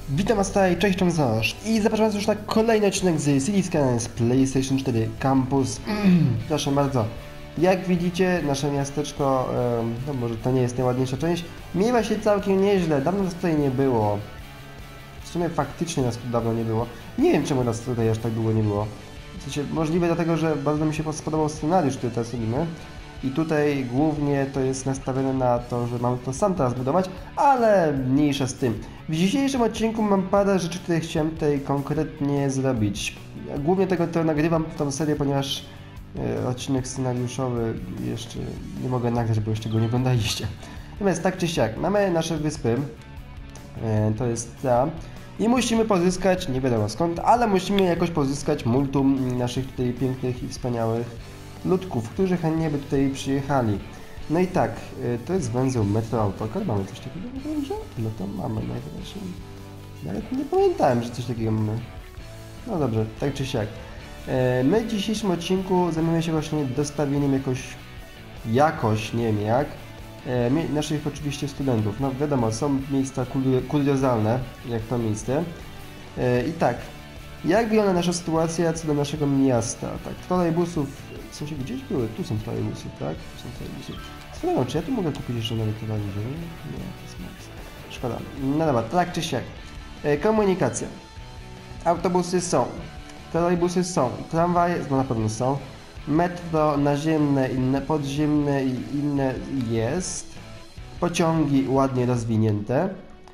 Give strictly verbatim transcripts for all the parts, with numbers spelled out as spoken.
Witam was tutaj, cześć, Tomzosz i zapraszam was już na kolejny odcinek z Cities Skylines PlayStation cztery Campus. Proszę bardzo, jak widzicie, nasze miasteczko, no może to nie jest najładniejsza część, miewa się całkiem nieźle, dawno nas tutaj nie było. W sumie faktycznie nas tu dawno nie było. Nie wiem, czemu nas tutaj aż tak długo nie było. W sensie, możliwe dlatego, że bardzo mi się spodobał scenariusz, który teraz robimy. I tutaj głównie to jest nastawione na to, że mamy to sam teraz budować, ale mniejsza z tym. W dzisiejszym odcinku mam parę rzeczy, które chciałem tutaj konkretnie zrobić. Głównie tego to nagrywam tą serię, ponieważ e, odcinek scenariuszowy jeszcze nie mogę nagrać, bo jeszcze go nie oglądaliście. Natomiast tak czy siak, mamy nasze wyspy, e, to jest ta, i musimy pozyskać, nie wiadomo skąd, ale musimy jakoś pozyskać multum naszych tutaj pięknych i wspaniałych ludków, którzy chętnie by tutaj przyjechali. No i tak, to jest węzeł Metro Autocar, mamy coś takiego dobrze? No to mamy najwyraźniej. Nawet nie pamiętałem, że coś takiego mamy. No dobrze, tak czy siak. My w dzisiejszym odcinku zajmiemy się właśnie dostawieniem jakoś, jakoś, nie wiem jak, naszych oczywiście studentów. No wiadomo, są miejsca kuriozalne, jak to miejsce. I tak, jak wygląda nasza sytuacja co do naszego miasta? Tak, trolejbusów, w sensie gdzieś były, tu są trolejbusy, tak? Tu są trolejbusy. Swoją, czy ja tu mogę kupić jeszcze nowy trolejbus? Nie, to jest max. Szkoda. No dobra, tak czy siak. E, komunikacja. Autobusy są, trolejbusy są, tramwaje, no na pewno są. Metro naziemne, inne podziemne i inne jest. Pociągi ładnie rozwinięte.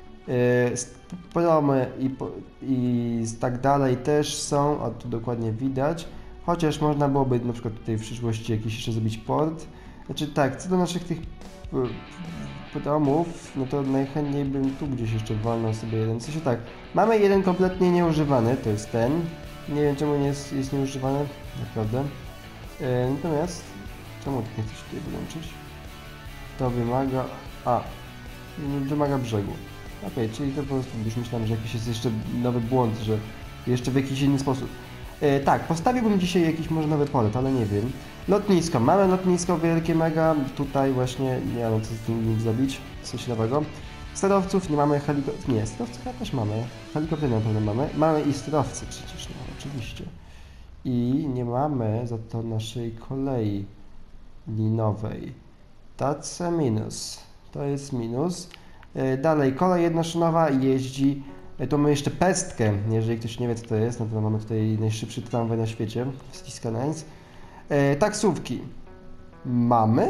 Promy i, i tak dalej też są, a tu dokładnie widać, chociaż można byłoby na przykład tutaj w przyszłości jakiś jeszcze zrobić port. Znaczy tak, co do naszych tych promów, no to najchętniej bym tu gdzieś jeszcze walnął sobie jeden, w sensie tak, mamy jeden kompletnie nieużywany, to jest ten, nie wiem czemu nie jest, jest nieużywany, naprawdę, e, natomiast, czemu nie chcesz tutaj wyłączyć? To wymaga, a, wymaga brzegu. Okej, okay, czyli to po prostu już myślałem, że jakiś jest jeszcze nowy błąd, że jeszcze w jakiś inny sposób. E, tak, postawiłbym dzisiaj jakiś może nowy port, ale nie wiem. Lotnisko, mamy lotnisko wielkie, mega, tutaj właśnie nie wiem co z tym zrobić, coś nowego. Sterowców nie mamy, helikopterów, nie, sterowców chyba też mamy, helikoptery na pewno mamy, mamy i sterowcy przecież, no oczywiście. I nie mamy za to naszej kolei linowej. That's a minus, to jest minus. Dalej, kolej jednoszynowa jeździ, tu mamy jeszcze pestkę, jeżeli ktoś nie wie co to jest, no to mamy tutaj najszybszy tramwaj na świecie w Cities Skylines. E, taksówki mamy?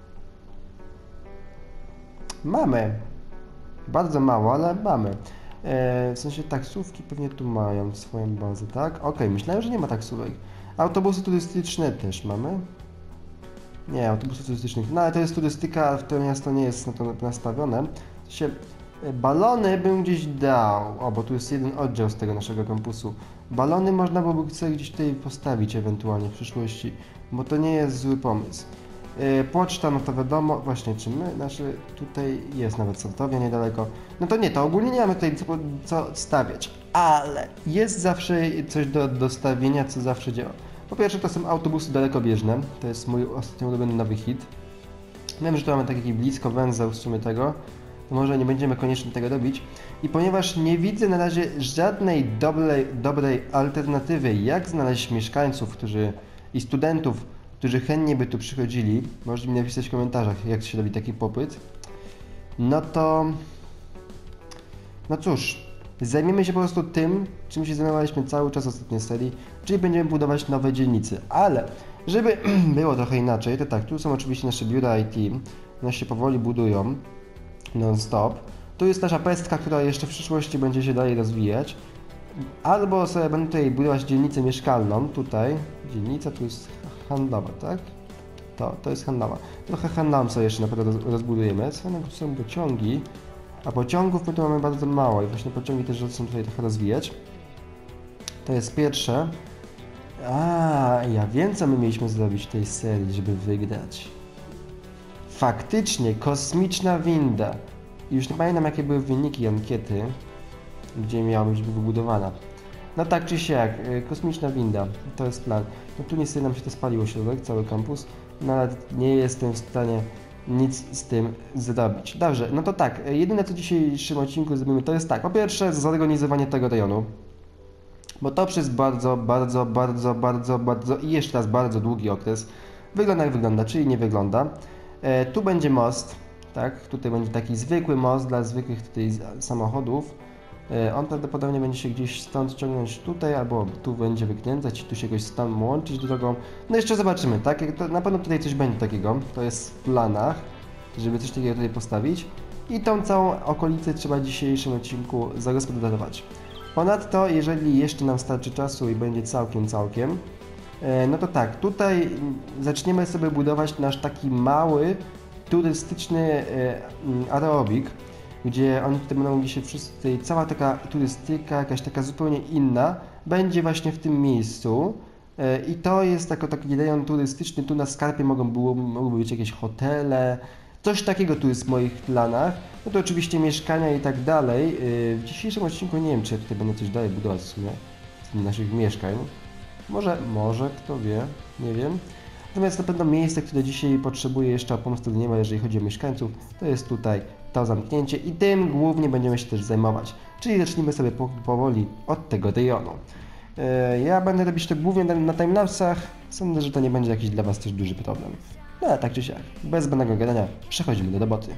Mamy. Bardzo mało, ale mamy. E, w sensie taksówki pewnie tu mają swoją bazę, tak? Ok, myślałem, że nie ma taksówek. Autobusy turystyczne też mamy. Nie, autobusy turystycznych, no ale to jest turystyka, w to miasto nie jest na to nastawione. Się, balony bym gdzieś dał, o bo tu jest jeden oddział z tego naszego kampusu. Balony można byłoby sobie gdzieś tutaj postawić ewentualnie w przyszłości, bo to nie jest zły pomysł. Yy, poczta, no to wiadomo, właśnie czy my, nasze, tutaj jest nawet sortownia niedaleko. No to nie, to ogólnie nie mamy tutaj co, co stawiać, ale jest zawsze coś do dostawienia, co zawsze działa. Po pierwsze to są autobusy dalekobieżne, to jest mój ostatnio ulubiony nowy hit. Wiem, że tu mamy taki blisko węzeł w sumie tego, to może nie będziemy koniecznie tego robić. I ponieważ nie widzę na razie żadnej dobrej, dobrej alternatywy, jak znaleźć mieszkańców, którzy i studentów, którzy chętnie by tu przychodzili, możecie mi napisać w komentarzach, jak się robi taki popyt, no to, no cóż, zajmiemy się po prostu tym, czym się zajmowaliśmy cały czas w ostatniej serii, czyli będziemy budować nowe dzielnice, ale żeby było trochę inaczej, to tak, tu są oczywiście nasze biura I T, one się powoli budują, non-stop. Tu jest nasza pestka, która jeszcze w przyszłości będzie się dalej rozwijać. Albo sobie będę tutaj budować dzielnicę mieszkalną, tutaj. Dzielnica tu jest handlowa, tak? To, to jest handlowa. Trochę handlową sobie jeszcze na pewno rozbudujemy. Tu są pociągi, a pociągów my tu mamy bardzo mało i właśnie pociągi też chcą tutaj trochę rozwijać. To jest pierwsze. A, ja wiem co my mieliśmy zrobić w tej serii, żeby wygrać. Faktycznie, kosmiczna winda. I już nie pamiętam jakie były wyniki ankiety, gdzie miała być wybudowana. No tak czy siak, kosmiczna winda, to jest plan. No tu niestety nam się to spaliło środek, cały kampus, no ale nie jestem w stanie nic z tym zrobić. Dobrze, no to tak, jedyne co w dzisiejszym odcinku zrobimy to jest tak, po pierwsze zorganizowanie tego rejonu, bo to przez bardzo, bardzo, bardzo, bardzo, bardzo i jeszcze raz bardzo długi okres wygląda jak wygląda, czyli nie wygląda. E, tu będzie most, tak, tutaj będzie taki zwykły most dla zwykłych tutaj samochodów. E, on prawdopodobnie będzie się gdzieś stąd ciągnąć tutaj, albo tu będzie wykręcać, tu się jakoś stąd łączyć drogą. No jeszcze zobaczymy, tak, to na pewno tutaj coś będzie takiego, to jest w planach, żeby coś takiego tutaj postawić. I tą całą okolicę trzeba w dzisiejszym odcinku zagospodarować. Ponadto, jeżeli jeszcze nam starczy czasu i będzie całkiem, całkiem, no to tak, tutaj zaczniemy sobie budować nasz taki mały, turystyczny aerobik, gdzie oni tutaj będą mogli się wszyscy, cała taka turystyka, jakaś taka zupełnie inna, będzie właśnie w tym miejscu. I to jest jako taki rejon turystyczny, tu na skarpie mogą było, mogły być jakieś hotele, coś takiego tu jest w moich planach. No to oczywiście mieszkania i tak dalej. W dzisiejszym odcinku nie wiem, czy ja tutaj będę coś dalej budować w sumie z naszych mieszkań. Może, może, kto wie, nie wiem. Natomiast na pewno miejsce, które dzisiaj potrzebuje jeszcze pomysłu nie ma, jeżeli chodzi o mieszkańców, to jest tutaj to zamknięcie i tym głównie będziemy się też zajmować. Czyli zacznijmy sobie powoli od tego rejonu. Ja będę robić to głównie na timelapsach. Sądzę, że to nie będzie jakiś dla Was też duży problem. No ale tak czy siak, bez zbędnego gadania, przechodzimy do roboty.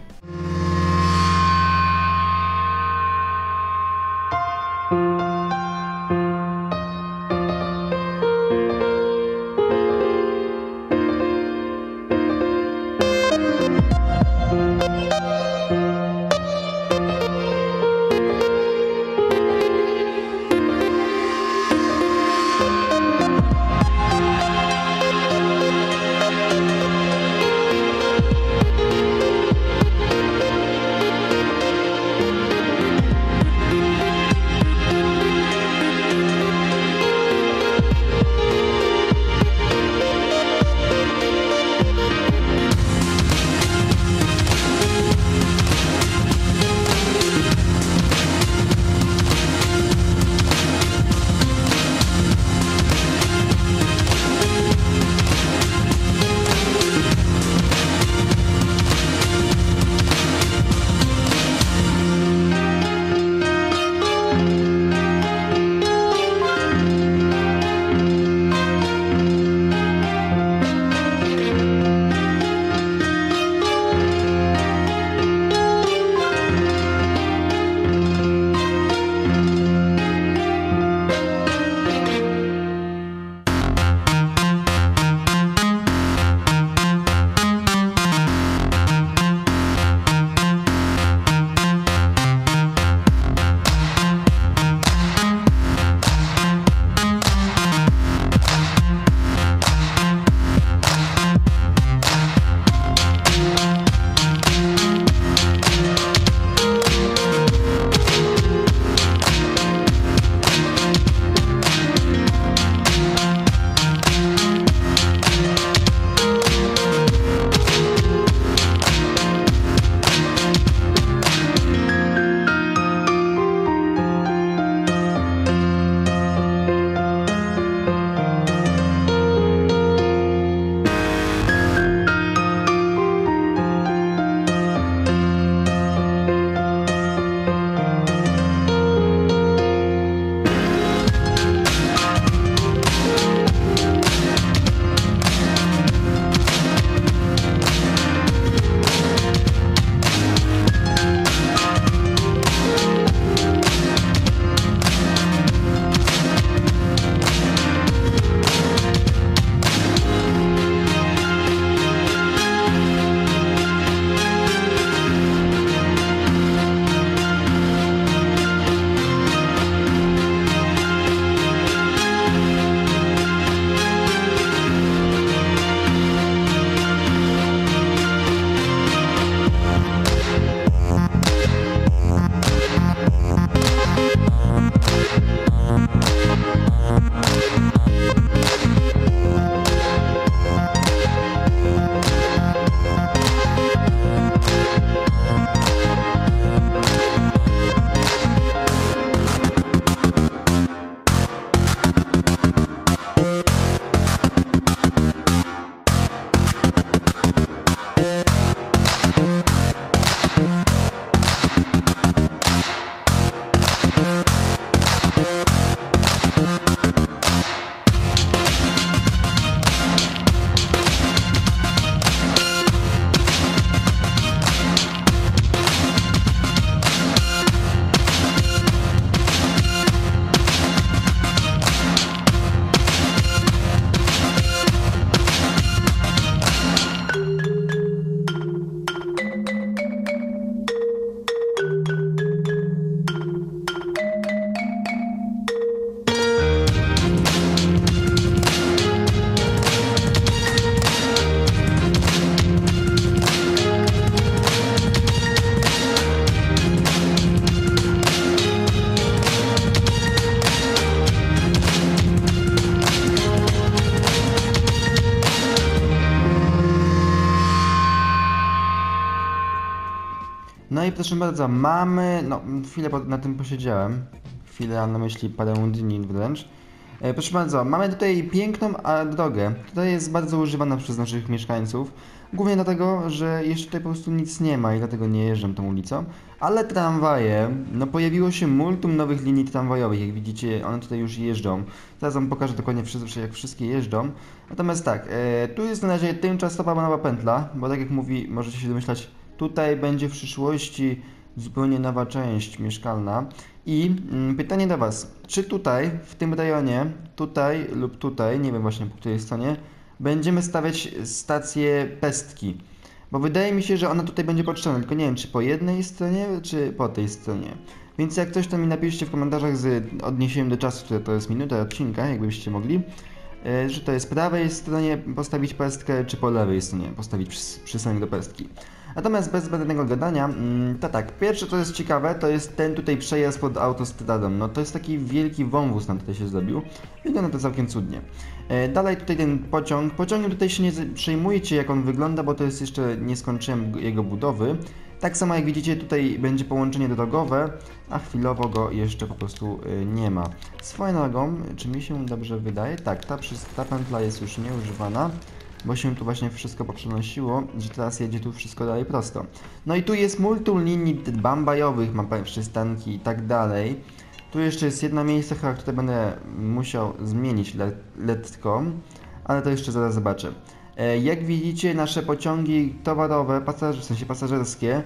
No i proszę bardzo, mamy, no chwilę na tym posiedziałem, chwilę mam na myśli parę dni wręcz. E, proszę bardzo, mamy tutaj piękną a, drogę, która jest bardzo używana przez naszych mieszkańców. Głównie dlatego, że jeszcze tutaj po prostu nic nie ma i dlatego nie jeżdżam tą ulicą. Ale tramwaje, no pojawiło się multum nowych linii tramwajowych, jak widzicie one tutaj już jeżdżą. Zaraz wam pokażę dokładnie jak wszystkie jeżdżą. Natomiast tak, e, tu jest na razie tymczasowa nowa pętla, bo tak jak mówi, możecie się domyślać, tutaj będzie w przyszłości zupełnie nowa część mieszkalna. I mm, pytanie do was, czy tutaj, w tym rejonie, tutaj lub tutaj, nie wiem właśnie po której stronie, będziemy stawiać stację pestki? Bo wydaje mi się, że ona tutaj będzie potrzebna, tylko nie wiem, czy po jednej stronie, czy po tej stronie. Więc jak coś to mi napiszcie w komentarzach z odniesieniem do czasu, które to jest minuta odcinka, jakbyście mogli, yy, że to jest po prawej stronie postawić pestkę, czy po lewej stronie postawić przy, przystanek do pestki. Natomiast bez zbędnego gadania, to tak, pierwsze co jest ciekawe, to jest ten tutaj przejazd pod autostradą. No to jest taki wielki wąwóz nam tutaj się zrobił. Wygląda to całkiem cudnie. Dalej tutaj ten pociąg. Pociągiem tutaj się nie przejmujcie jak on wygląda, bo to jest jeszcze nie skończyłem jego budowy. Tak samo jak widzicie tutaj będzie połączenie drogowe, a chwilowo go jeszcze po prostu nie ma. Swoją drogą, czy mi się dobrze wydaje? Tak, ta, ta pętla jest już nieużywana, bo się tu właśnie wszystko poprzenosiło, że teraz jedzie tu wszystko dalej prosto. No i tu jest multum linii bambajowych, ma przystanki i tak dalej. Tu jeszcze jest jedno miejsce, które będę musiał zmienić lekko, ale to jeszcze zaraz zobaczę. Jak widzicie, nasze pociągi towarowe, pasaż w sensie pasażerskie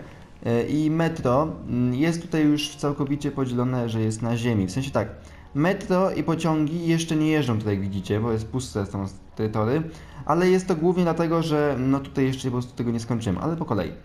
i metro jest tutaj już całkowicie podzielone, że jest na ziemi. W sensie tak, metro i pociągi jeszcze nie jeżdżą tutaj, jak widzicie, bo jest puste są te tory, ale jest to głównie dlatego, że no tutaj jeszcze po prostu tego nie skończyłem, ale po kolei.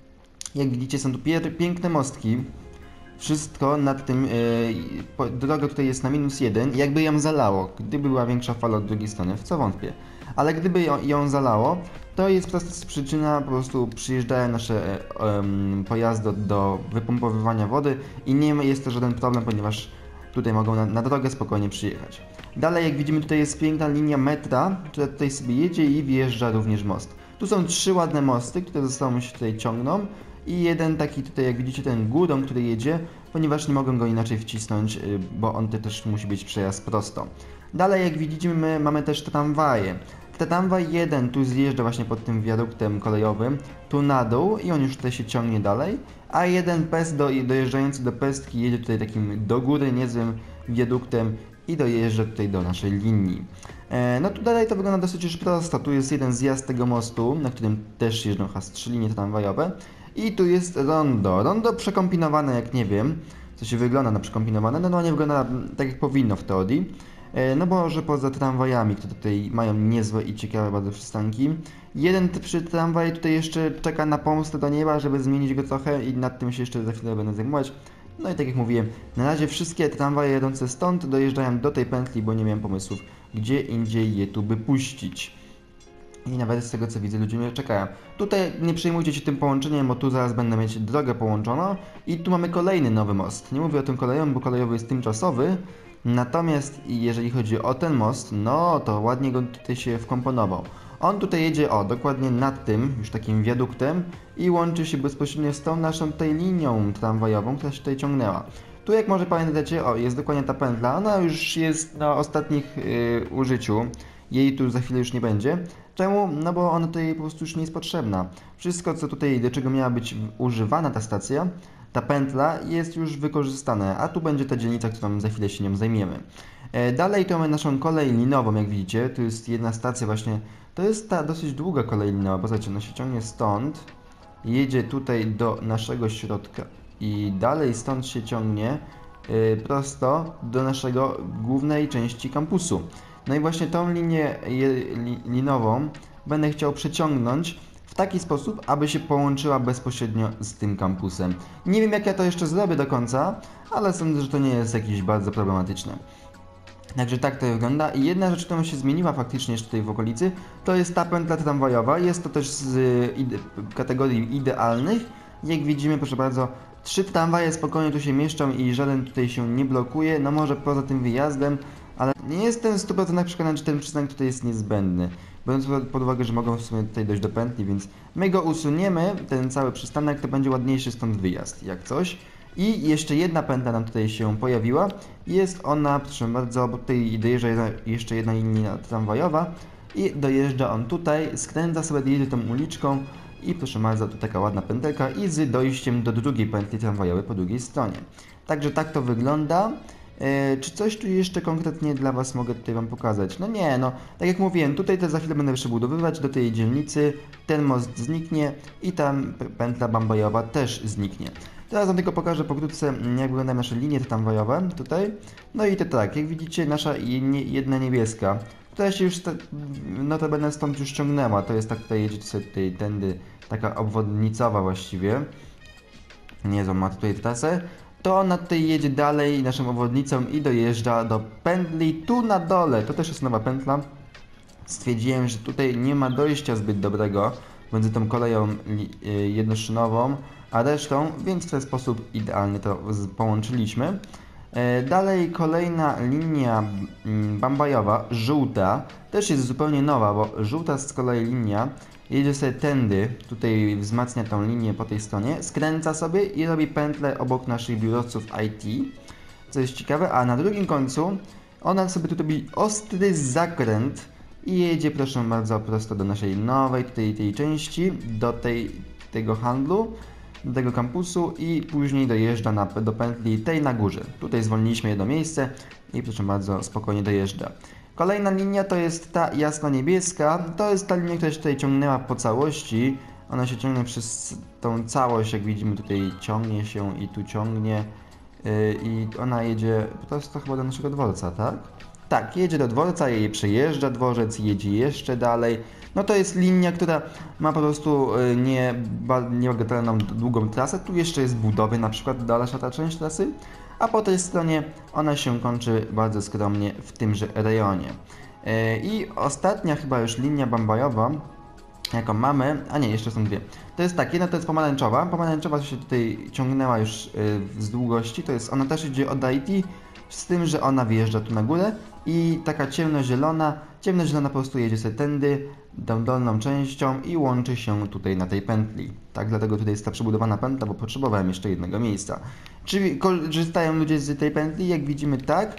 Jak widzicie, są tu piękne mostki, wszystko nad tym, yy, droga tutaj jest na minus jeden, jakby ją zalało, gdyby była większa fala od drugiej strony, w co wątpię. Ale gdyby ją, ją zalało, to jest po prostu przyczyna, po prostu przyjeżdżają nasze um, pojazdy do, do wypompowywania wody i nie jest to żaden problem, ponieważ tutaj mogą na, na drogę spokojnie przyjechać. Dalej, jak widzimy, tutaj jest piękna linia metra, która tutaj sobie jedzie i wjeżdża również most. Tu są trzy ładne mosty, które ze sobą się tutaj ciągną i jeden taki tutaj, jak widzicie, ten górą, który jedzie, ponieważ nie mogą go inaczej wcisnąć, bo on też musi być przejazd prosto. Dalej, jak widzimy, mamy też tramwaje. Tramwaj jeden tu zjeżdża właśnie pod tym wiaduktem kolejowym, tu na dół i on już tutaj się ciągnie dalej, a jeden pest do, dojeżdżający do pestki jedzie tutaj takim do góry niezłym wiaduktem i dojeżdża tutaj do naszej linii. E, no tu dalej to wygląda dosyć już prosto, tu jest jeden zjazd tego mostu, na którym też jeżdżą chyba trzy linie tramwajowe i tu jest rondo. Rondo przekombinowane jak nie wiem, co się wygląda na przekombinowane, no, no nie wygląda tak jak powinno w teorii. No bo że poza tramwajami, które tutaj mają niezłe i ciekawe bardzo przystanki, jeden przy tramwaj tutaj jeszcze czeka na pomstę do nieba, żeby zmienić go trochę i nad tym się jeszcze za chwilę będę zajmować. No i tak jak mówiłem, na razie wszystkie tramwaje jadące stąd dojeżdżają do tej pętli, bo nie miałem pomysłów, gdzie indziej je tu by puścić. I nawet z tego co widzę, ludzie mnie czekają. Tutaj nie przejmujcie się tym połączeniem, bo tu zaraz będę mieć drogę połączoną i tu mamy kolejny nowy most. Nie mówię o tym kolejowym, bo kolejowy jest tymczasowy. Natomiast jeżeli chodzi o ten most, no to ładnie go tutaj się wkomponował. On tutaj jedzie, o, dokładnie nad tym, już takim wiaduktem i łączy się bezpośrednio z tą naszą tutaj linią tramwajową, która się tutaj ciągnęła. Tu jak może pamiętacie, o, jest dokładnie ta pętla, ona już jest na ostatnich yy, użyciu. Jej tu za chwilę już nie będzie. Czemu? No bo ona tutaj po prostu już nie jest potrzebna. Wszystko co tutaj, do czego miała być używana ta stacja, ta pętla jest już wykorzystana, a tu będzie ta dzielnica, którą za chwilę się nią zajmiemy. E, dalej to mamy naszą kolej linową, jak widzicie, tu jest jedna stacja właśnie, to jest ta dosyć długa kolej linowa, bo zobaczcie, ona się ciągnie stąd, jedzie tutaj do naszego środka i dalej stąd się ciągnie y, prosto do naszego głównej części kampusu. No i właśnie tą linię li, linową będę chciał przeciągnąć w taki sposób, aby się połączyła bezpośrednio z tym kampusem. Nie wiem jak ja to jeszcze zrobię do końca, ale sądzę, że to nie jest jakieś bardzo problematyczne. Także tak to wygląda i jedna rzecz, która się zmieniła faktycznie jeszcze tutaj w okolicy, to jest ta pętla tramwajowa. Jest to też z ide kategorii idealnych. Jak widzimy, proszę bardzo, trzy tramwaje spokojnie tu się mieszczą i żaden tutaj się nie blokuje, no może poza tym wyjazdem, ale nie jestem w stu procentach przekonany, czy ten przystanek tutaj jest niezbędny. biorąc pod uwagę, że mogą w sumie tutaj dojść do pętli, więc my go usuniemy, ten cały przystanek, to będzie ładniejszy stąd wyjazd, jak coś. I jeszcze jedna pętla nam tutaj się pojawiła. Jest ona, proszę bardzo, bo tutaj dojeżdża jedna, jeszcze jedna linia tramwajowa i dojeżdża on tutaj, skręca sobie, jedzie tą uliczką i proszę bardzo, tu taka ładna pętelka i z dojściem do drugiej pętli tramwajowej po drugiej stronie. Także tak to wygląda. E, czy coś tu jeszcze konkretnie dla Was mogę tutaj Wam pokazać? No nie, no tak jak mówiłem, tutaj to za chwilę będę przebudowywać do tej dzielnicy, ten most zniknie i tam pętla bambajowa też zniknie. Teraz Wam tylko pokażę pokrótce, jak wyglądają nasze linie tramwajowe tutaj. No i to tak, jak widzicie, nasza jedna niebieska, która się już notabene stąd już ciągnęła, to jest tak, tutaj jedzie sobie tutaj tędy, taka obwodnicowa właściwie. Niezłą ma tutaj trasę. To ona tutaj jedzie dalej naszą obwodnicą i dojeżdża do pętli tu na dole. To też jest nowa pętla. Stwierdziłem, że tutaj nie ma dojścia zbyt dobrego między tą koleją jednoszynową a resztą, więc w ten sposób idealnie to połączyliśmy. Dalej kolejna linia bambajowa, żółta, też jest zupełnie nowa, bo żółta z kolei linia jedzie sobie tędy, tutaj wzmacnia tą linię po tej stronie, skręca sobie i robi pętlę obok naszych biurowców I T, co jest ciekawe, a na drugim końcu ona sobie tu robi ostry zakręt i jedzie, proszę bardzo, prosto do naszej nowej tutaj tej części, do tej, tego handlu, do tego kampusu i później dojeżdża na, do pętli tej na górze. Tutaj zwolniliśmy jedno miejsce i proszę bardzo, spokojnie dojeżdża. Kolejna linia to jest ta jasno-niebieska, to jest ta linia, która się tutaj ciągnęła po całości. Ona się ciągnie przez tą całość, jak widzimy tutaj ciągnie się i tu ciągnie yy, i ona jedzie prosto chyba do naszego dworca, tak? Tak, jedzie do dworca, jej przejeżdża dworzec, jedzie jeszcze dalej. No to jest linia, która ma po prostu yy, nie, niebagatelną długą trasę. Tu jeszcze jest budowy, na przykład dalsza ta część trasy. A po tej stronie ona się kończy bardzo skromnie w tymże rejonie. Yy, I ostatnia chyba już linia bambajowa, jaką mamy, a nie, jeszcze są dwie. To jest tak, jedna to jest pomarańczowa, pomarańczowa się tutaj ciągnęła już yy, z długości, to jest, ona też idzie od I T, z tym, że ona wjeżdża tu na górę i taka ciemnozielona, ciemnozielona po prostu jedzie sobie tędy, tą dolną częścią i łączy się tutaj na tej pętli. Tak, dlatego tutaj jest ta przebudowana pętla, bo potrzebowałem jeszcze jednego miejsca. Czy korzystają ludzie z tej pętli? Jak widzimy, tak.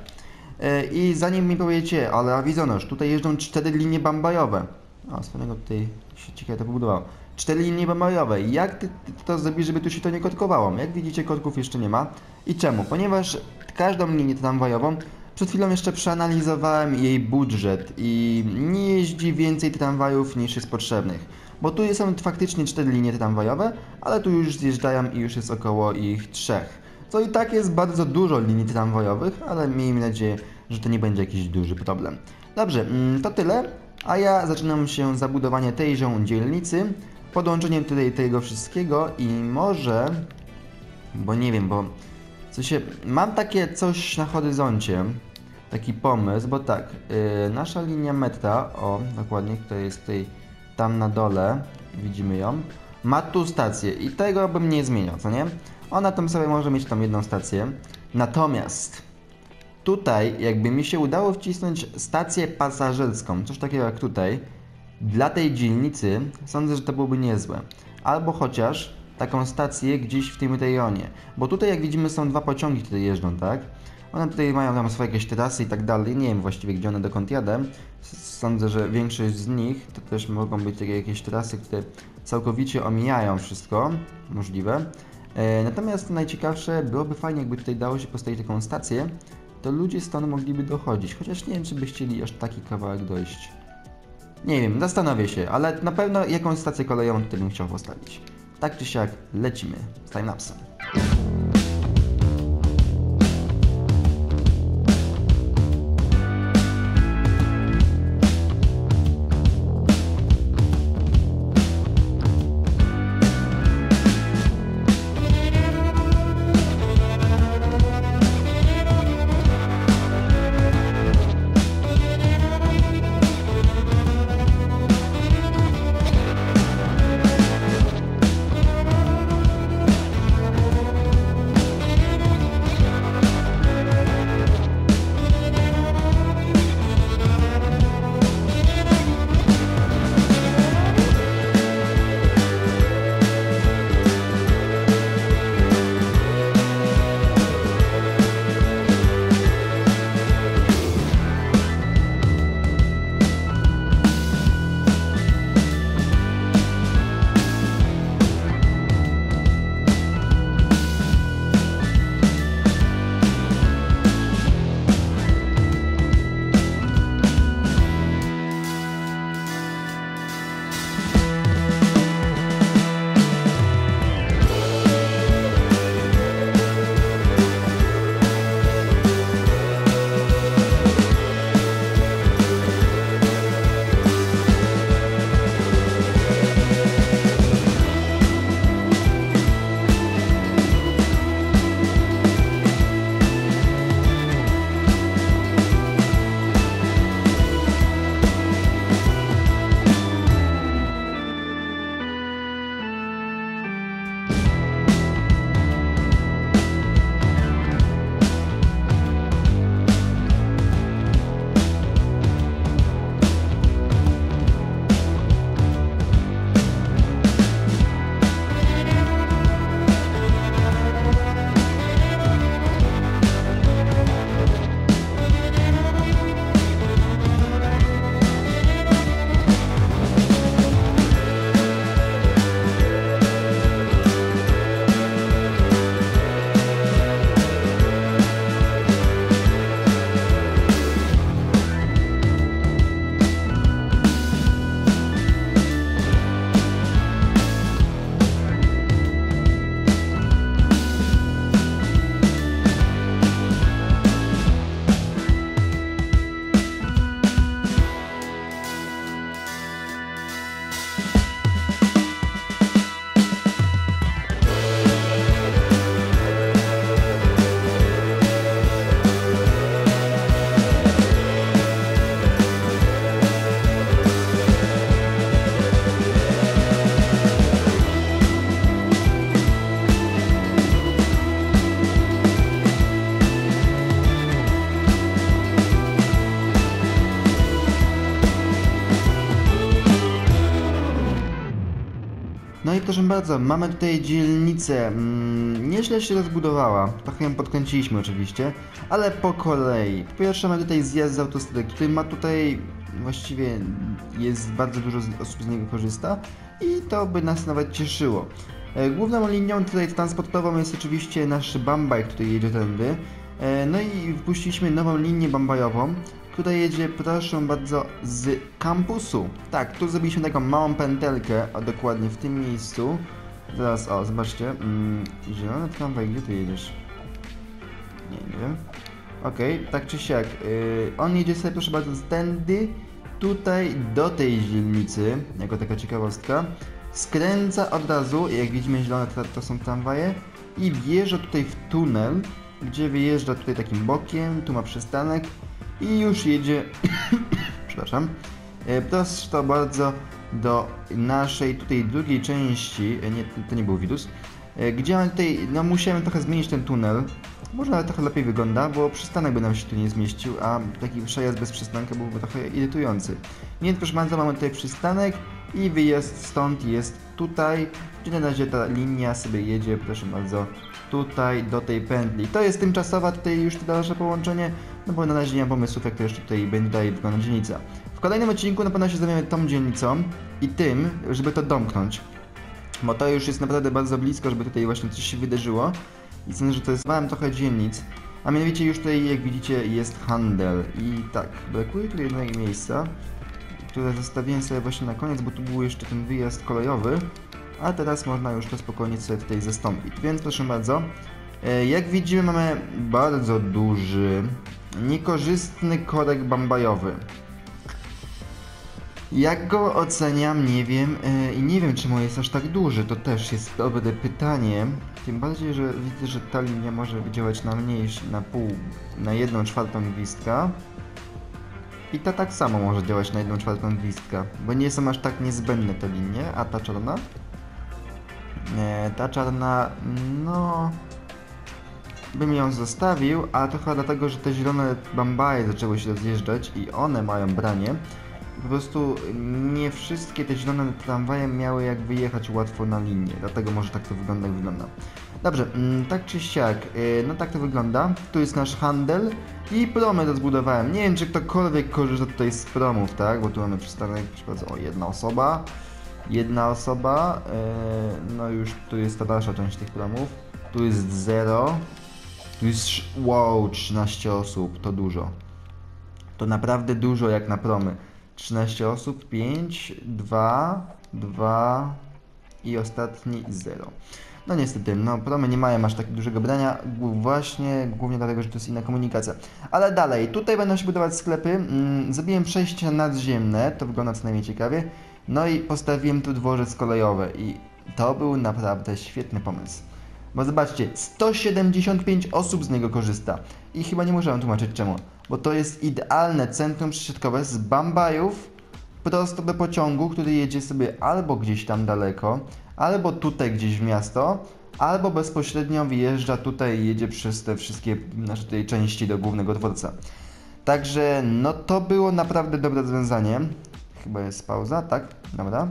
I zanim mi powiecie, ale Awizonosz, tutaj jeżdżą cztery linie bambajowe. O, swojego tutaj się ciekawie to pobudowało. Cztery linie bambajowe. Jak ty, ty to zrobisz, żeby tu się to nie kotkowało? Jak widzicie, kotków jeszcze nie ma. I czemu? Ponieważ każdą linię tramwajową przed chwilą jeszcze przeanalizowałem jej budżet i nie jeździ więcej tramwajów niż jest potrzebnych. Bo tu są faktycznie cztery linie tramwajowe, ale tu już zjeżdżają i już jest około ich trzech. Co i tak jest bardzo dużo linii tramwajowych, ale miejmy nadzieję, że to nie będzie jakiś duży problem. Dobrze, to tyle, a ja zaczynam się zabudowanie tejże dzielnicy, podłączeniem tutaj tego wszystkiego i może, bo nie wiem, bo w sensie mam takie coś na horyzoncie, taki pomysł, bo tak, yy, nasza linia metra, o dokładnie, która jest tutaj tam na dole, widzimy ją, ma tu stację i tego bym nie zmieniał, co nie? Ona tam sobie może mieć tą jedną stację, natomiast tutaj jakby mi się udało wcisnąć stację pasażerską, coś takiego jak tutaj, dla tej dzielnicy sądzę, że to byłoby niezłe, albo chociaż taką stację gdzieś w tym rejonie, bo tutaj jak widzimy są dwa pociągi, które jeżdżą, tak? One tutaj mają tam swoje jakieś trasy i tak dalej, nie wiem właściwie gdzie one dokąd jadę. Sądzę, że większość z nich to też mogą być takie jakieś trasy, które całkowicie omijają wszystko możliwe. E, natomiast najciekawsze byłoby fajnie, jakby tutaj dało się postawić taką stację, to ludzie stąd mogliby dochodzić, chociaż nie wiem, czy by chcieli aż taki kawałek dojść. Nie wiem, zastanowię się, ale na pewno jakąś stację kolejową tutaj bym chciał postawić. Tak czy siak, lecimy z timelapsem. proszę bardzo, mamy tutaj dzielnicę, mm, nieźle się rozbudowała, trochę ją podkręciliśmy oczywiście, ale po kolei. Po pierwsze mamy tutaj zjazd z autostrady, który ma tutaj, właściwie jest bardzo dużo osób z niego korzysta i to by nas nawet cieszyło. Główną linią tutaj transportową jest oczywiście nasz Bambaj, który jedzie tędy. No i wpuściliśmy nową linię bambajową, która jedzie, proszę bardzo, z kampusu. Tak, tu zrobiliśmy taką małą pętelkę, a dokładnie w tym miejscu. Zaraz, o, zobaczcie. Mm, zielony tramwaj, gdzie ty jedziesz? Nie, nie wiem. Okej, okay, tak czy siak. Yy, on jedzie sobie, proszę bardzo, tędy, tutaj do tej dzielnicy, jako taka ciekawostka. Skręca od razu, jak widzimy zielone to, to są tramwaje i wjeżdża tutaj w tunel, gdzie wyjeżdża tutaj takim bokiem, tu ma przystanek i już jedzie, przepraszam, prosto bardzo do naszej tutaj drugiej części, nie, to nie był wirus, gdzie mamy tutaj, no musiałem trochę zmienić ten tunel, może nawet trochę lepiej wygląda, bo przystanek by nam się tu nie zmieścił, a taki przejazd bez przystanka byłby trochę irytujący. Więc proszę bardzo, mamy tutaj przystanek i wyjazd stąd jest tutaj, gdzie na razie ta linia sobie jedzie, proszę bardzo, tutaj do tej pętli. To jest tymczasowa tutaj już to dalsze połączenie, no bo na razie nie mam pomysłów, jak to jeszcze tutaj będzie dalej wyglądać dzielnica. W kolejnym odcinku na pewno się zajmiemy tą dzielnicą i tym, żeby to domknąć, bo to już jest naprawdę bardzo blisko, żeby tutaj właśnie coś się wydarzyło i sądzę, że to jest małym trochę dzielnic, a mianowicie już tutaj, jak widzicie, jest handel i tak, brakuje tu jednego miejsca, które zostawiłem sobie właśnie na koniec, bo tu był jeszcze ten wyjazd kolejowy, a teraz można już to spokojnie sobie tutaj zastąpić. Więc proszę bardzo, jak widzimy, mamy bardzo duży, niekorzystny korek bambajowy. Jak go oceniam, nie wiem i nie wiem, czemu jest aż tak duży, to też jest dobre pytanie. Tym bardziej, że widzę, że ta linia może działać na mniejszy, na pół, na jedną czwartą gwizdka. I ta tak samo może działać na jedną czwartą gwizdka, bo nie są aż tak niezbędne te linie, a ta czarna? Nie, ta czarna, no... bym ją zostawił, a to chyba dlatego, że te zielone bambaje zaczęły się rozjeżdżać i one mają branie. Po prostu nie wszystkie te zielone tramwaje miały jak wyjechać łatwo na linię, dlatego może tak to wygląda, jak wygląda. Dobrze, tak czy siak, no tak to wygląda. Tu jest nasz handel i promy rozbudowałem. Nie wiem, czy ktokolwiek korzysta tutaj z promów, tak? Bo tu mamy przystanek, przepraszam, o, jedna osoba. Jedna osoba, no już tu jest ta dalsza część tych promów. Tu jest zero. Tu jest, wow, trzynaście osób, to dużo. To naprawdę dużo jak na promy. trzynaście osób, pięć, dwa, dwa i ostatni zero. No niestety, no promy nie mają aż tak dużego brania, właśnie głównie dlatego, że to jest inna komunikacja. Ale dalej, tutaj będą się budować sklepy, mm, zrobiłem przejścia nadziemne, to wygląda co najmniej ciekawie. No i postawiłem tu dworzec kolejowy i to był naprawdę świetny pomysł. Bo zobaczcie, sto siedemdziesiąt pięć osób z niego korzysta i chyba nie muszę wam tłumaczyć czemu. Bo to jest idealne centrum przesiadkowe z bambajów prosto do pociągu, który jedzie sobie albo gdzieś tam daleko, albo tutaj gdzieś w miasto, albo bezpośrednio wyjeżdża tutaj i jedzie przez te wszystkie nasze tutaj części do głównego dworca. Także no to było naprawdę dobre rozwiązanie. Chyba jest pauza, tak? Dobra.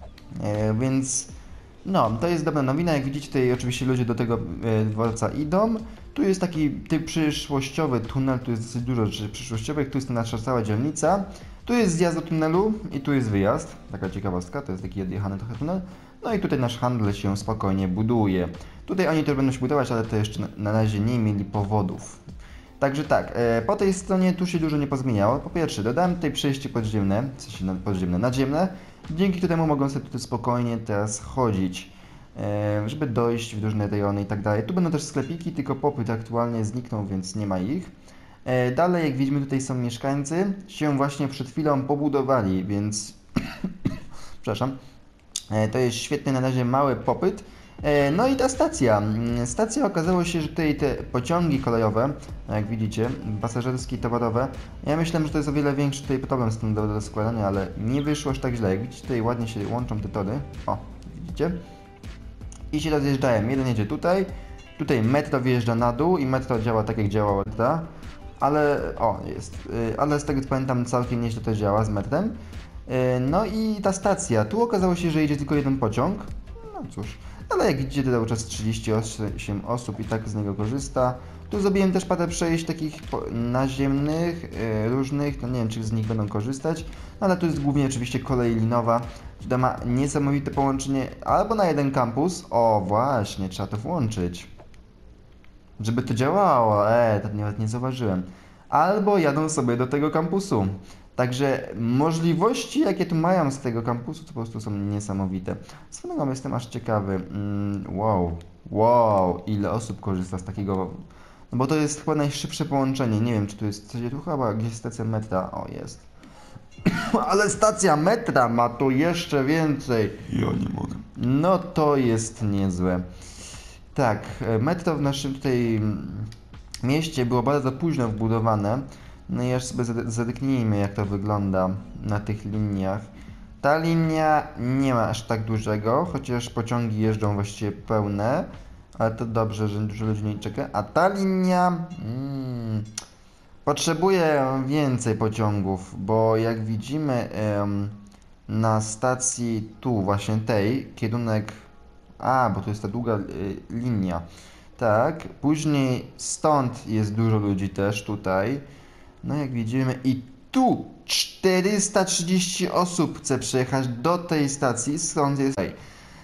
E, więc no, to jest dobra nowina. Jak widzicie, tutaj oczywiście ludzie do tego e, dworca idą. Tu jest taki typ przyszłościowy tunel, tu jest dosyć dużo rzeczy przyszłościowych, tu jest nasza cała dzielnica. Tu jest zjazd do tunelu i tu jest wyjazd. Taka ciekawostka, to jest taki odjechany trochę tunel. No i tutaj nasz handel się spokojnie buduje. Tutaj oni też będą się budować, ale to jeszcze na, na razie nie mieli powodów. Także tak, e, po tej stronie tu się dużo nie pozmieniało. Po pierwsze, dodałem tutaj przejście podziemne, w sensie podziemne, nadziemne, dzięki któremu mogą sobie tutaj spokojnie teraz chodzić, e, żeby dojść w różne rejony i tak dalej. Tu będą też sklepiki, tylko popyt aktualnie zniknął, więc nie ma ich. E, dalej, jak widzimy, tutaj są mieszkańcy, się właśnie przed chwilą pobudowali, więc przepraszam, e, to jest świetny na razie mały popyt. No i ta stacja. Stacja okazało się, że tutaj te pociągi kolejowe, jak widzicie, pasażerskie i towarowe, ja myślałem, że to jest o wiele większy tutaj problem z tym do, do składania, ale nie wyszło aż tak źle. Jak widzicie, tutaj ładnie się łączą te tory. O, widzicie? I się rozjeżdżają. Jeden jedzie tutaj, tutaj metro wjeżdża na dół i metro działa tak, jak działało metro, ale, o, jest, ale z tego co pamiętam, całkiem nieźle to działa z metrem. No i ta stacja. Tu okazało się, że jedzie tylko jeden pociąg. No cóż, ale jak widzicie, to cały czas trzydzieści osiem osób i tak z niego korzysta. Tu zrobiłem też parę przejść takich po- naziemnych, e, różnych, no nie wiem, czy z nich będą korzystać, no ale tu jest głównie oczywiście kolej linowa, która ma niesamowite połączenie albo na jeden kampus, o właśnie, trzeba to włączyć, żeby to działało, e, to nawet nie zauważyłem, albo jadą sobie do tego kampusu. Także możliwości, jakie tu mają z tego kampusu, to po prostu są niesamowite. Swoją drogą jestem aż ciekawy. Mm, wow, wow, ile osób korzysta z takiego. No bo to jest chyba najszybsze połączenie. Nie wiem, czy tu jest coś. Tu chyba gdzieś stacja metra. O, jest. Ale stacja metra ma tu jeszcze więcej. Ja nie mogę. No to jest niezłe. Tak, e, metro w naszym tutaj mm, mieście było bardzo późno wbudowane. No i aż sobie zade- zerknijmy, jak to wygląda na tych liniach. Ta linia nie ma aż tak dużego, chociaż pociągi jeżdżą właściwie pełne, ale to dobrze, że dużo ludzi nie czeka. A ta linia mm, potrzebuje więcej pociągów, bo jak widzimy em, na stacji tu, właśnie tej, kierunek. A, bo to jest ta długa y, linia. Tak, później stąd jest dużo ludzi też tutaj. No jak widzimy i tu czterysta trzydzieści osób chce przejechać do tej stacji, stąd jest tutaj.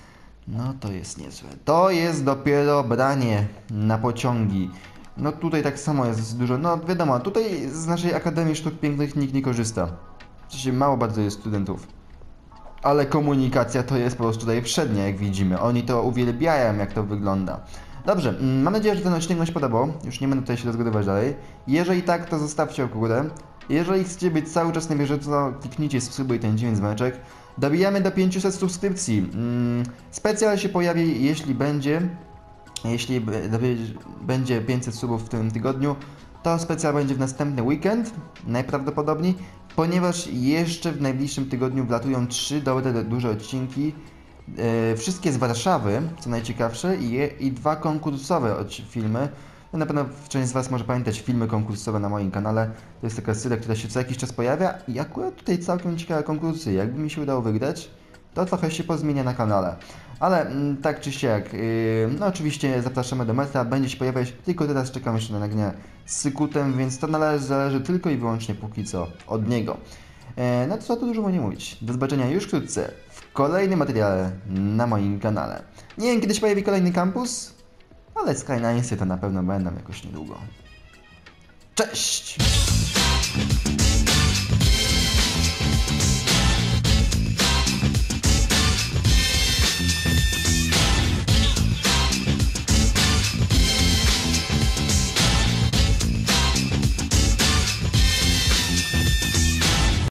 No to jest niezłe. To jest dopiero branie na pociągi. No tutaj tak samo jest dosyć dużo. No wiadomo, tutaj z naszej Akademii Sztuk Pięknych nikt nie korzysta. W sensie mało bardzo jest studentów. Ale komunikacja to jest po prostu tutaj przednia, jak widzimy. Oni to uwielbiają, jak to wygląda. Dobrze, mm, mam nadzieję, że ten odcinek Wam się podobał. Już nie będę tutaj się rozgadywać dalej. Jeżeli tak, to zostawcie o górę. Jeżeli chcecie być cały czas na bieżąco, kliknijcie subskrybuj ten dziewięć dzwoneczek. Dobijamy do pięciuset subskrypcji. Mm, specjal się pojawi, jeśli będzie. Jeśli b- dowie- będzie pięćset subów w tym tygodniu, to specjal będzie w następny weekend, najprawdopodobniej, ponieważ jeszcze w najbliższym tygodniu wlatują trzy dobre, duże odcinki, e, wszystkie z Warszawy, co najciekawsze, i, je, i dwa konkursowe odci- filmy. No, na pewno część z Was może pamiętać filmy konkursowe na moim kanale. To jest taka seria, która się co jakiś czas pojawia i akurat tutaj całkiem ciekawe konkursy. Jakby mi się udało wygrać, to trochę się pozmienia na kanale. Ale mm, tak czy siak, yy, no oczywiście zapraszamy do metra, będzie się pojawiać, tylko teraz czekam jeszcze na nagranie z Sykutem, więc to należy, zależy tylko i wyłącznie póki co od niego. E, no to co tu dużo nie mówić. Do zobaczenia już wkrótce w kolejnym materiale na moim kanale. Nie wiem, kiedy się pojawi kolejny kampus, ale Skylinesy to na pewno będą jakoś niedługo. Cześć!